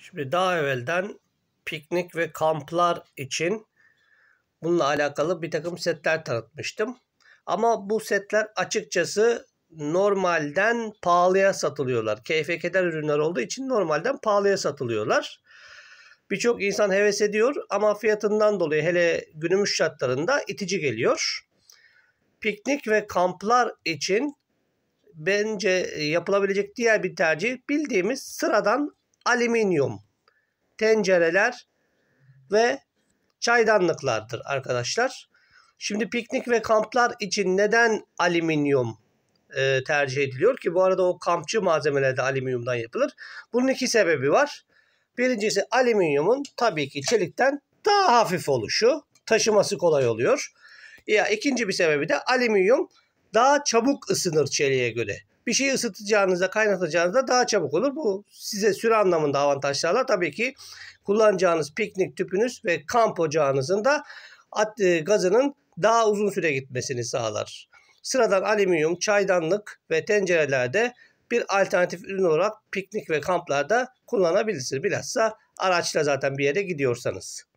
Şimdi daha evvelden piknik ve kamplar için bununla alakalı bir takım setler tanıtmıştım. Ama bu setler açıkçası normalden pahalıya satılıyorlar. Keyfe keder ürünler olduğu için normalden pahalıya satılıyorlar. Birçok insan heves ediyor ama fiyatından dolayı hele günümüz şartlarında itici geliyor. Piknik ve kamplar için bence yapılabilecek diğer bir tercih bildiğimiz sıradan alüminyum tencereler ve çaydanlıklardır arkadaşlar. Şimdi piknik ve kamplar için neden alüminyum tercih ediliyor ki? Bu arada o kampçı malzemeler de alüminyumdan yapılır. Bunun iki sebebi var. Birincisi alüminyumun tabii ki çelikten daha hafif oluşu. Taşıması kolay oluyor. Ya ikinci bir sebebi de alüminyum daha çabuk ısınır çeliğe göre. Bir şeyi ısıtacağınızda, kaynatacağınızda daha çabuk olur. Bu size süre anlamında avantajlarla tabii ki kullanacağınız piknik tüpünüz ve kamp ocağınızın da gazının daha uzun süre gitmesini sağlar. Sıradan alüminyum, çaydanlık ve tencerelerde bir alternatif ürün olarak piknik ve kamplarda kullanabilirsiniz. Bilhassa araçla zaten bir yere gidiyorsanız.